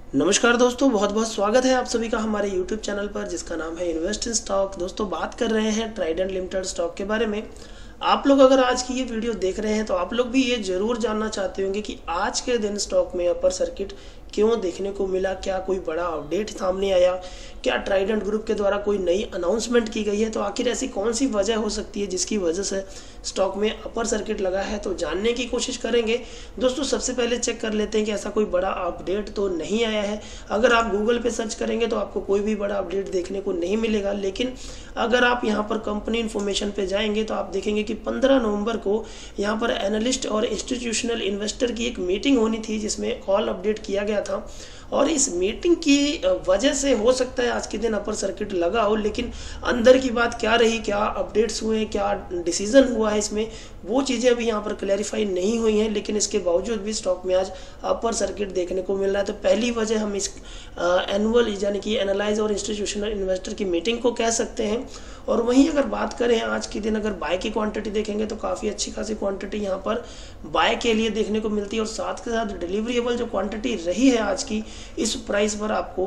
नमस्कार दोस्तों, बहुत बहुत स्वागत है आप सभी का हमारे YouTube चैनल पर जिसका नाम है इन्वेस्ट इन स्टॉक। दोस्तों बात कर रहे हैं ट्राइडेंट लिमिटेड स्टॉक के बारे में। आप लोग अगर आज की ये वीडियो देख रहे हैं तो आप लोग भी ये जरूर जानना चाहते होंगे कि आज के दिन स्टॉक में अपर सर्किट क्यों देखने को मिला, क्या कोई बड़ा अपडेट सामने आया, क्या ट्राइडेंट ग्रुप के द्वारा कोई नई अनाउंसमेंट की गई है, तो आखिर ऐसी कौन सी वजह हो सकती है जिसकी वजह से स्टॉक में अपर सर्किट लगा है, तो जानने की कोशिश करेंगे। दोस्तों सबसे पहले चेक कर लेते हैं कि ऐसा कोई बड़ा अपडेट तो नहीं आया है। अगर आप गूगल पे सर्च करेंगे तो आपको कोई भी बड़ा अपडेट देखने को नहीं मिलेगा, लेकिन अगर आप यहाँ पर कंपनी इन्फॉर्मेशन पे जाएंगे तो आप देखेंगे कि 15 नवंबर को यहाँ पर एनालिस्ट और इंस्टीट्यूशनल इन्वेस्टर की एक मीटिंग होनी थी जिसमें कॉल अपडेट किया गया था। और इस मीटिंग की वजह से हो सकता है आज के दिन अपर सर्किट लगा हो, लेकिन अंदर की बात क्या रही, क्या अपडेट्स हुए, क्या डिसीजन हुआ है इसमें, वो चीज़ें अभी यहाँ पर क्लैरिफाई नहीं हुई हैं। लेकिन इसके बावजूद भी स्टॉक में आज अपर सर्किट देखने को मिल रहा है। तो पहली वजह हम इस एनुअल यानी कि एनालाइज और इंस्टीट्यूशनल इन्वेस्टर की मीटिंग को कह सकते हैं। और वहीं अगर बात करें आज के दिन अगर बाय की क्वांटिटी देखेंगे तो काफ़ी अच्छी खासी क्वांटिटी यहाँ पर बाय के लिए देखने को मिलती है। और साथ के साथ डिलीवरेबल जो क्वांटिटी रही है आज की इस प्राइस पर आपको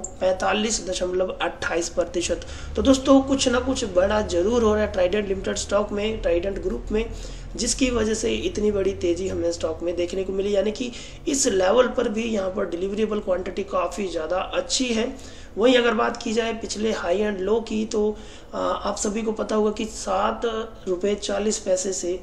45.28%। तो दोस्तों कुछ ना कुछ बड़ा जरूर हो रहा है ट्राइडेंट लिमिटेड स्टॉक में, ट्राइडेंट ग्रुप में, जिसकी वजह से इतनी बड़ी तेजी हमें स्टॉक में देखने को मिली। यानी कि इस लेवल पर भी यहाँ पर डिलीवरेबल क्वांटिटी काफ़ी ज़्यादा अच्छी है। वहीं अगर बात की जाए पिछले हाई एंड लो की तो आप सभी को पता होगा कि 7.40 से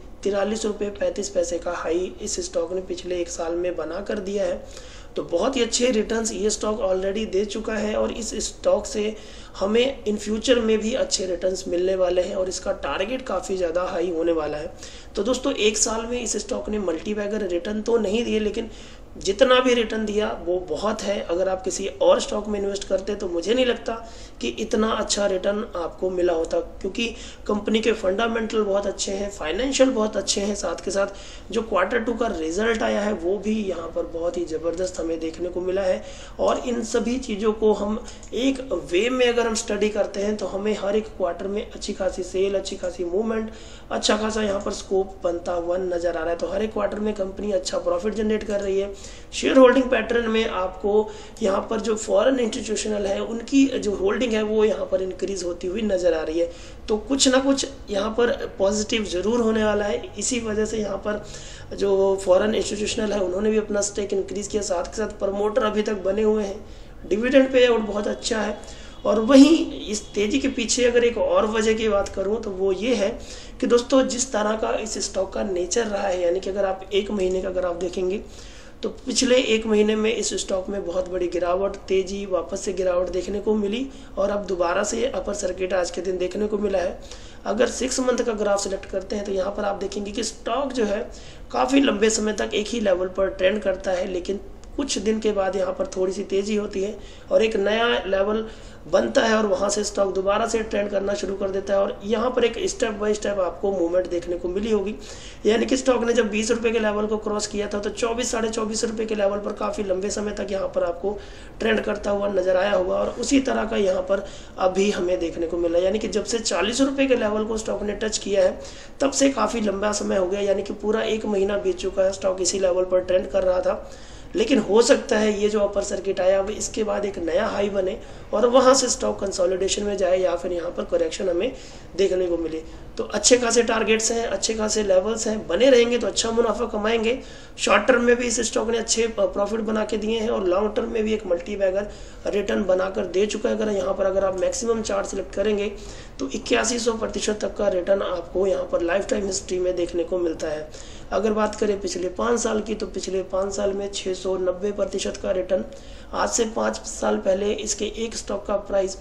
43.35 का हाई इस स्टॉक ने पिछले एक साल में बना कर दिया है। तो बहुत ही अच्छे रिटर्न्स ये स्टॉक ऑलरेडी दे चुका है और इस स्टॉक से हमें इन फ्यूचर में भी अच्छे रिटर्न्स मिलने वाले हैं और इसका टारगेट काफ़ी ज़्यादा हाई होने वाला है। तो दोस्तों एक साल में इस स्टॉक ने मल्टीबैगर रिटर्न तो नहीं दिए, लेकिन जितना भी रिटर्न दिया वो बहुत है। अगर आप किसी और स्टॉक में इन्वेस्ट करते तो मुझे नहीं लगता कि इतना अच्छा रिटर्न आपको मिला होता, क्योंकि कंपनी के फंडामेंटल बहुत अच्छे हैं, फाइनेंशियल बहुत अच्छे हैं, साथ के साथ जो Q2 का रिजल्ट आया है वो भी यहाँ पर बहुत ही ज़बरदस्त हमें देखने को मिला है। और इन सभी चीज़ों को हम एक वे में अगर हम स्टडी करते हैं तो हमें हर एक क्वार्टर में अच्छी खासी सेल, अच्छी खासी मूवमेंट, अच्छा खासा यहाँ पर स्कोप बनता हुआ नजर आ रहा है। तो हर एक क्वार्टर में कंपनी अच्छा प्रॉफिट जनरेट कर रही है। शेयर होल्डिंग पैटर्न में आपको यहाँ पर जो फॉरेन इंस्टीट्यूशनल है उनकी जो होल्डिंग है वो यहाँ पर इंक्रीज होती हुई नजर आ रही है। तो कुछ ना कुछ यहाँ पर पॉजिटिव जरूर होने वाला है। इसी वजह से यहाँ पर जो फॉरेन इंस्टीट्यूशनल है उन्होंने भी अपना स्टेक इंक्रीज किया, साथ के साथ प्रमोटर अभी तक बने हुए हैं, डिविडेंड पे आउट बहुत अच्छा है। और वहीं इस तेजी के पीछे अगर एक और वजह की बात करूं तो वो ये है कि दोस्तों जिस तरह का इस स्टॉक का नेचर रहा है, यानी कि अगर आप एक महीने का अगर आप देखेंगे तो पिछले एक महीने में इस स्टॉक में बहुत बड़ी गिरावट, तेजी, वापस से गिरावट देखने को मिली और अब दोबारा से अपर सर्किट आज के दिन देखने को मिला है। अगर 6 मंथ का ग्राफ सेलेक्ट करते हैं तो यहाँ पर आप देखेंगे कि स्टॉक जो है काफ़ी लंबे समय तक एक ही लेवल पर ट्रेंड करता है, लेकिन कुछ दिन के बाद यहाँ पर थोड़ी सी तेजी होती है और एक नया लेवल बनता है और वहाँ से स्टॉक दोबारा से ट्रेंड करना शुरू कर देता है। और यहाँ पर एक स्टेप बाय स्टेप आपको मूवमेंट देखने को मिली होगी। यानी कि स्टॉक ने जब 20 रुपये के लेवल को क्रॉस किया था तो 24 साढ़े 24 रुपये के लेवल पर काफ़ी लंबे समय तक यहाँ पर आपको ट्रेंड करता हुआ नजर आया होगा और उसी तरह का यहाँ पर अभी हमें देखने को मिला। यानी कि जब से 40 रुपये के लेवल को स्टॉक ने टच किया है तब से काफ़ी लंबा समय हो गया, यानी कि पूरा एक महीना बीत चुका है स्टॉक इसी लेवल पर ट्रेंड कर रहा था। लेकिन हो सकता है ये जो अपर सर्किट आया अब इसके बाद एक नया हाई बने और वहाँ से स्टॉक कंसोलिडेशन में जाए या फिर यहाँ पर करेक्शन हमें देखने को मिले। तो अच्छे खासे टारगेट्स हैं, अच्छे खासे लेवल्स हैं, बने रहेंगे तो अच्छा मुनाफा कमाएंगे। शॉर्ट टर्म में भी इस स्टॉक ने अच्छे प्रॉफिट बना के दिए हैं और लॉन्ग टर्म में भी एक मल्टीबैगर रिटर्न बनाकर दे चुका है। अगर यहाँ पर अगर आप मैक्सिमम चार्ट सेलेक्ट करेंगे तो 8100% तक का रिटर्न आपको यहाँ पर लाइफ टाइम हिस्ट्री में देखने को मिलता है। अगर बात करें पिछले 5 साल की तो पिछले 5 साल में 690% का रिटर्न। आज से 5 साल पहले इसके एक स्टॉक का प्राइस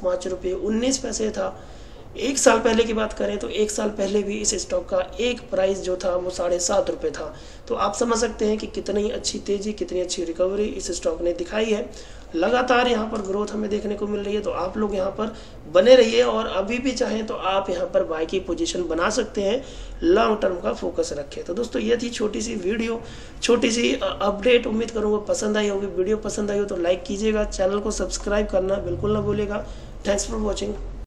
5.19 था। एक साल पहले की बात करें तो एक साल पहले भी इस स्टॉक का एक प्राइस जो था वो 7.5 रुपये था। तो आप समझ सकते हैं कि कितनी अच्छी तेजी, कितनी अच्छी रिकवरी इस स्टॉक ने दिखाई है। लगातार यहाँ पर ग्रोथ हमें देखने को मिल रही है। तो आप लोग यहाँ पर बने रहिए और अभी भी चाहें तो आप यहाँ पर बाय की पोजीशन बना सकते हैं, लॉन्ग टर्म का फोकस रखें। तो दोस्तों ये थी छोटी सी वीडियो, छोटी सी अपडेट। उम्मीद करूँगा पसंद आई होगी। वीडियो पसंद आई हो तो लाइक कीजिएगा, चैनल को सब्सक्राइब करना बिल्कुल ना भूलिएगा। Thanks for watching.